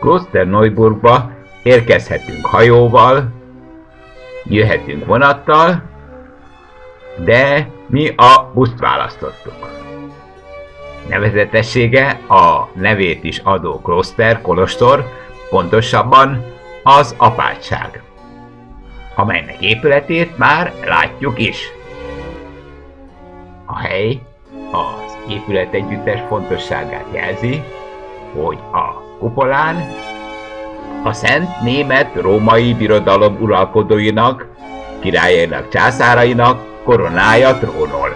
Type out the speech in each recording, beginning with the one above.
Klosterneuburgba érkezhetünk hajóval, jöhetünk vonattal, de mi a buszt választottuk. Nevezetessége a nevét is adó kloszter, kolostor, pontosabban az apátság, amelynek épületét már látjuk is. A hely az épületegyüttes fontosságát jelzi, hogy a kupolán a Szent Német-Római Birodalom uralkodóinak, királyainak, császárainak koronája trónol.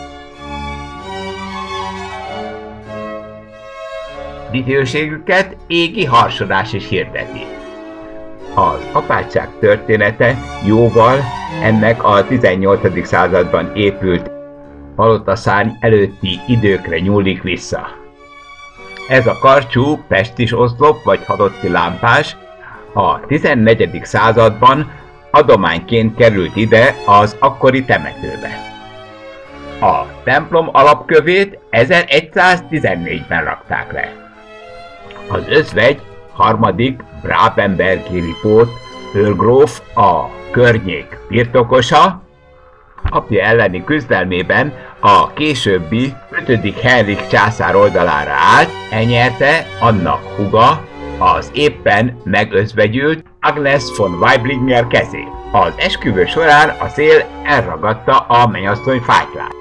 Dicsőségüket égi harsonás is hirdeti. Az apátság története jóval ennek a 18. században épült palotaszárny előtti időkre nyúlik vissza. Ez a karcsú pestis oszlop vagy halotti lámpás a 14. században adományként került ide az akkori temetőbe. A templom alapkövét 1114-ben rakták le. Az özvegy harmadik Brabenbergi Ripót őrgróf, a környék birtokosa, apja elleni küzdelmében a későbbi 5. Henrik császár oldalára állt, elnyerte annak húga, az éppen megözvegyült Agnes von Waiblinger kezét. Az esküvő során a szél elragadta a mennyasszony fájtlát.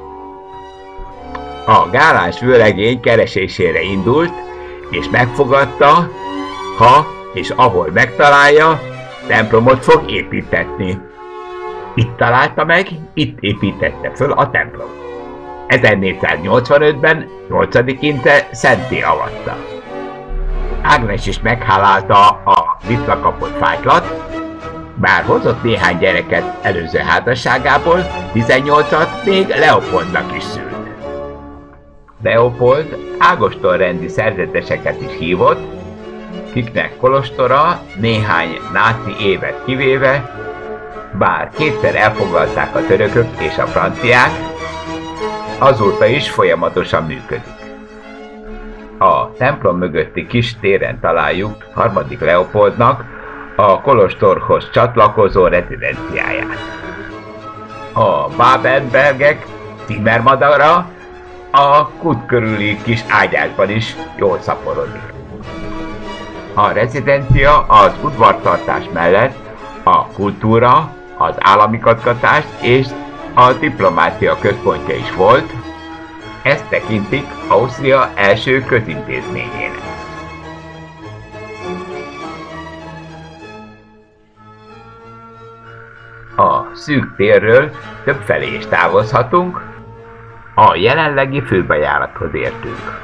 A gálás vőlegény keresésére indult, és megfogadta, ha és ahol megtalálja, templomot fog építetni. Itt találta meg, itt építette föl a templom. 1485-ben 8. Inte szenté avatta. Ágnes is meghálálta a visszakapott fájtlat, bár hozott néhány gyereket előző házasságából, 18-at még Leopoldnak is szült. Leopold Ágoston rendi szerzeteseket is hívott, kiknek kolostora néhány náci évet kivéve, bár kétszer elfoglalták a törökök és a franciák, azóta is folyamatosan működik. A templom mögötti kis téren találjuk harmadik Leopoldnak a kolostorhoz csatlakozó rezidenciáját. A Babenbergek címermadara a kút körüli kis ágyásban is jól szaporodik. A rezidencia az udvartartás mellett a kultúra, az államigazgatás és a diplomácia központja is volt, ezt tekintik Ausztria első közintézményének. A szűk térről többfelé is távozhatunk, a jelenlegi főbejárathoz értünk.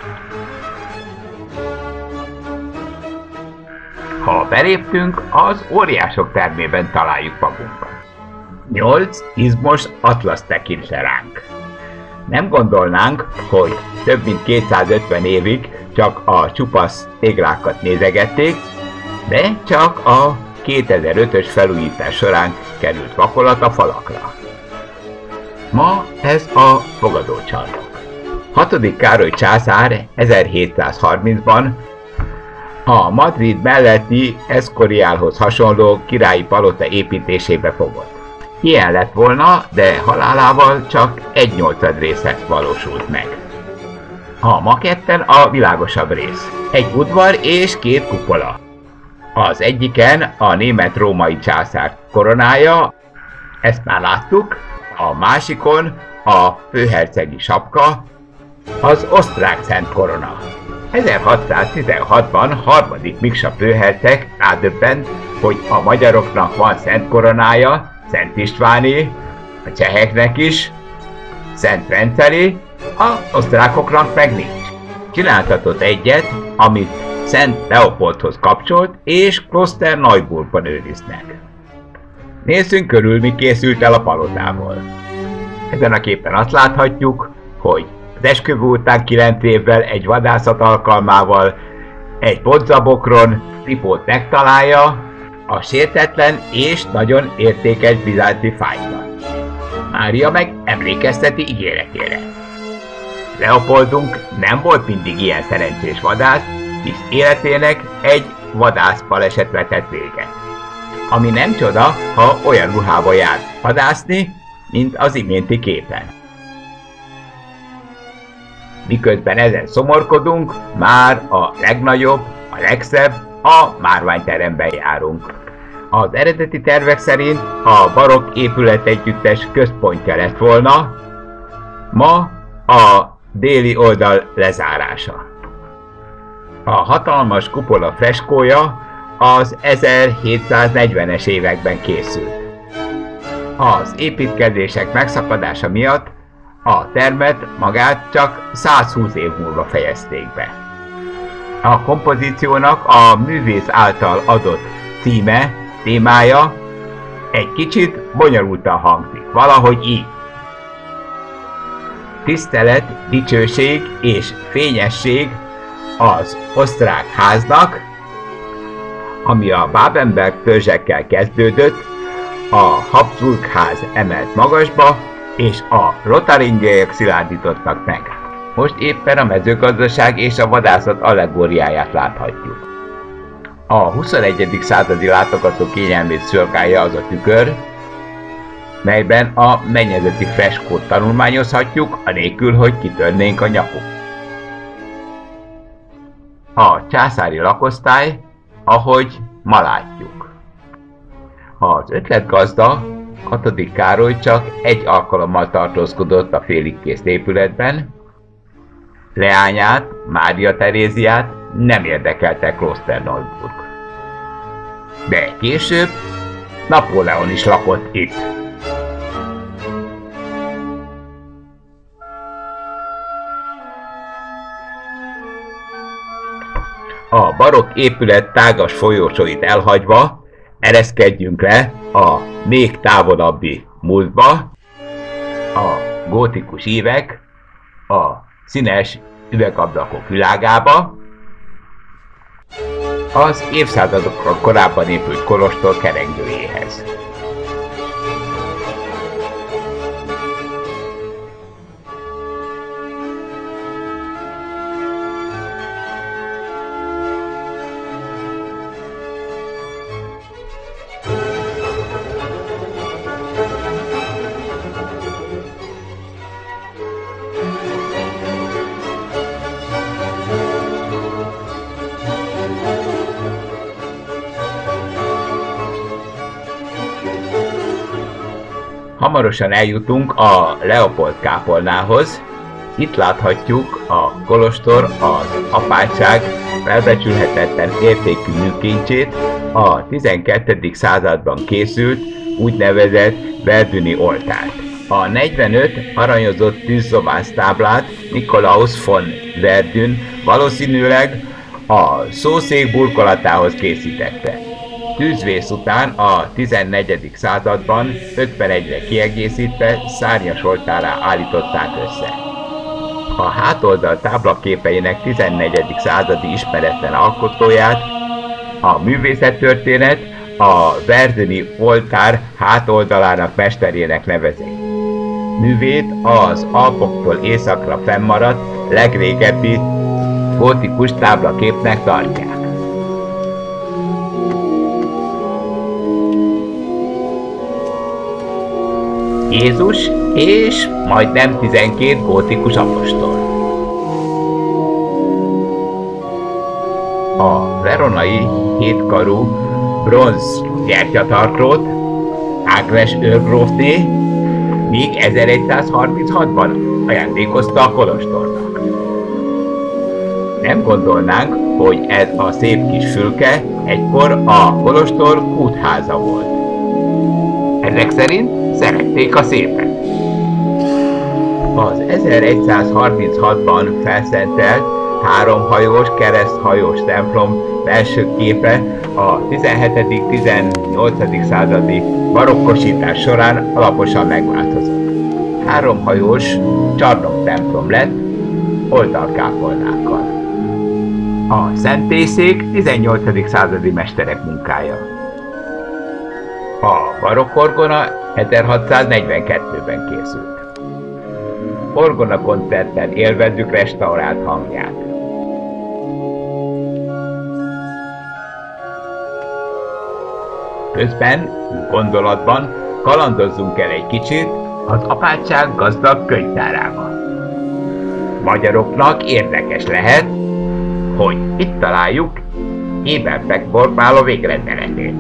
Ha beléptünk, az óriások termében találjuk magunkat. 8 izmos atlasz tekint le ránk. Nem gondolnánk, hogy több mint 250 évig csak a csupasz téglákat nézegették, de csak a 2005-ös felújítás során került vakolat a falakra. Ma ez a fogadócsarnok. 6. Károly császár 1730-ban a Madrid melletti Escorialhoz hasonló királyi palota építésébe fogott. Ilyen lett volna, de halálával csak 1/8 része valósult meg. A maketten a világosabb rész. Egy udvar és 2 kupola. Az egyiken a német-római császár koronája, ezt már láttuk, a másikon a főhercegi sapka, az osztrák szent korona. 1616-ban harmadik Miksa főherceg rádöbbent, hogy a magyaroknak van szent koronája, Szent Istváné, a cseheknek is, Szent Venceli, az osztrákoknak meg nincs. Csináltatott egyet, amit Szent Leopoldhoz kapcsolt, és Klosterneuburgban őriznek. Nézzünk körül, mi készült el a palotából. Ezen a képen azt láthatjuk, hogy az esküvő után 9 évvel egy vadászat alkalmával egy podzabokron Ripót megtalálja a sértetlen és nagyon értékes bizánci fájtlat. Mária meg emlékezteti ígéretére. Leopoldunk nem volt mindig ilyen szerencsés vadász, hisz életének egy vadász baleset vetett véget. Ami nem csoda, ha olyan ruhába jár vadászni, mint az iménti képen. Miközben ezen szomorkodunk, már a legnagyobb, a legszebb, a márványteremben járunk. Az eredeti tervek szerint a barokk épületegyüttes központja lett volna ma a déli oldal lezárása. A hatalmas kupola freskója az 1740-es években készült. Az építkezések megszakadása miatt a termet magát csak 120 év múlva fejezték be. A kompozíciónak a művész által adott címe, témája egy kicsit bonyolultan hangzik, valahogy így. Tisztelet, dicsőség és fényesség az osztrák háznak, ami a Babenberg törzsekkel kezdődött, a Habsburg ház emelt magasba, és a Lotaringiek szilárdítottak meg. Most éppen a mezőgazdaság és a vadászat allegóriáját láthatjuk. A 21. századi látogató kényelmét szolgálja az a tükör, melyben a mennyezeti freskót tanulmányozhatjuk, anélkül, hogy kitörnénk a nyakuk. A császári lakosztály, ahogy ma látjuk. Az ötletgazda, Hatodik Károly csak egy alkalommal tartózkodott a félig kész épületben, leányát, Mária Teréziát nem érdekelte Klosterneuburg. De később Napóleon is lakott itt. A barokk épület tágas folyósóit elhagyva ereszkedjünk le a még távolabbi múltba, a gótikus ívek, a színes üvegablakok világába, az évszázadokkal korábban épült kolostor kerengőjéhez. Hamarosan eljutunk a Leopold kápolnához. Itt láthatjuk a kolostor, az apátság felbecsülhetetlen értékű műkincsét, a 12. században készült úgynevezett verdüni oltárt. A 45 aranyozott tűzszobász táblát Nikolaus von Verdün valószínűleg a szószék burkolatához készítette. Tűzvész után a 14. században 51-re kiegészítve szárnyas oltárrá állították össze. A hátoldal táblaképeinek 14. századi ismeretlen alkotóját a művészettörténet a verdüni oltár hátoldalának mesterének nevezik. Művét az Alpoktól északra fennmaradt legrégebbi gótikus táblaképnek tartják. Jézus és majdnem 12 gótikus apostol. A veronai hétkarú bronz gyertyatartót Ágnes őrgrófné még 1136-ban ajándékozta a kolostornak. Nem gondolnánk, hogy ez a szép kis fülke egykor a kolostor kútháza volt. Ezek szerint szerették a szépet. Az 1136-ban felszentelt háromhajós, kereszthajós templom belső képe a 17.-18. századi barokkosítás során alaposan megváltozott. Háromhajós csarnoktemplom lett oldalkápolnákkal. A szentélység 18. századi mesterek munkája. A barokk orgona 1642-ben készült. Orgona koncerten élvezzük restaurált hangját. Közben, gondolatban kalandozzunk el egy kicsit az apátság gazdag könyvtárába. Magyaroknak érdekes lehet, hogy itt találjuk Ebenbeck Borbála végrendeletét.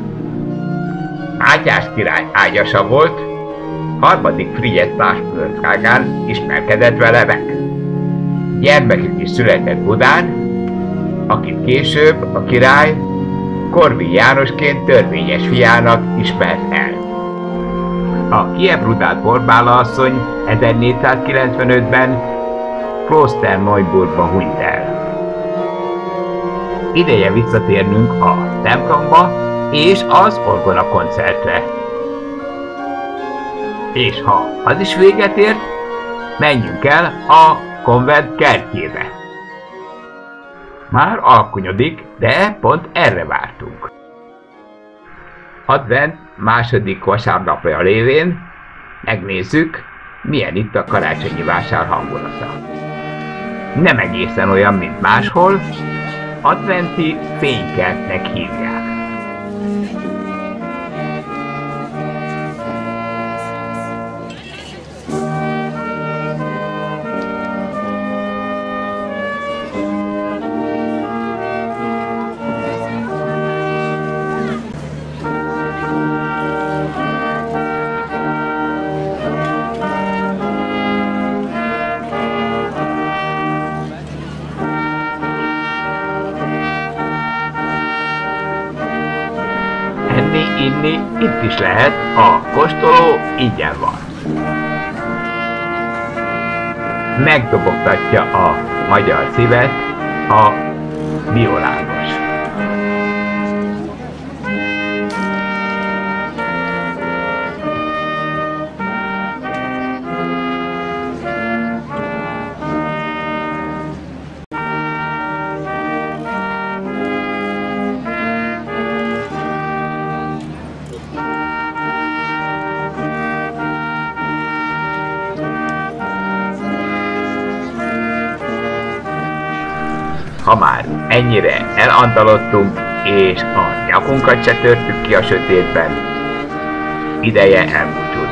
Mátyás király ágyasa volt, harmadik Frigyes pártfőnökségán ismerkedett vele meg. Gyermekük is született Budán, akit később a király Korvin Jánosként törvényes fiának ismert el. A Kiebrudát Borbála asszony 1495-ben Klosterneuburgba hunyt el. Ideje visszatérnünk a templomba és az orgona koncertre. És ha az is véget ért, menjünk el a konvent kertjébe. Már alkonyodik, de pont erre vártunk. Advent második vasárnapja lévén megnézzük, milyen itt a karácsonyi vásár hangulata. Nem egészen olyan, mint máshol, adventi fénykertnek hívják. Enni-inni itt is lehet, a kóstoló ingyen van. Megdobogtatja a magyar szívet a violános. Ha már ennyire elandalottunk, és a nyakunkat se törtük ki a sötétben, ideje elbúcsúzni.